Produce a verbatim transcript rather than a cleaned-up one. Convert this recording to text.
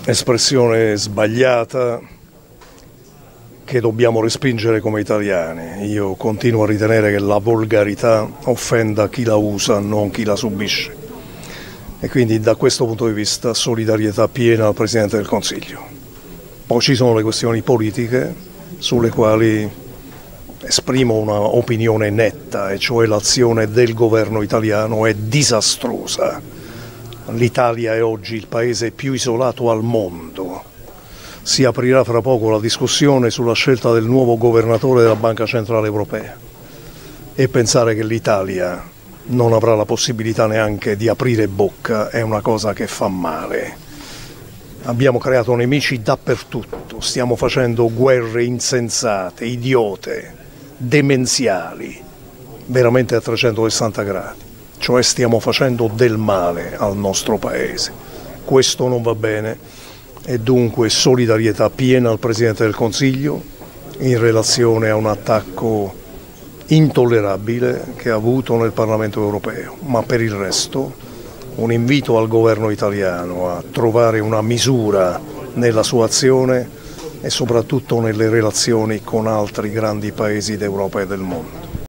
espressione sbagliata che dobbiamo respingere come italiani. Io continuo a ritenere che la volgarità offenda chi la usa, non chi la subisce. E quindi da questo punto di vista solidarietà piena al Presidente del Consiglio. Poi ci sono le questioni politiche sulle quali esprimo una opinione netta, e cioè l'azione del governo italiano è disastrosa. L'Italia è oggi il paese più isolato al mondo. Si aprirà fra poco la discussione sulla scelta del nuovo governatore della Banca Centrale Europea e pensare che l'Italia non avrà la possibilità neanche di aprire bocca è una cosa che fa male. Abbiamo creato nemici dappertutto, stiamo facendo guerre insensate, idiote, demenziali, veramente a trecentosessanta gradi, cioè stiamo facendo del male al nostro paese. Questo non va bene e dunque solidarietà piena al Presidente del Consiglio in relazione a un attacco intollerabile che ha avuto nel Parlamento europeo, ma per il resto un invito al governo italiano a trovare una misura nella sua azione e soprattutto nelle relazioni con altri grandi paesi d'Europa e del mondo.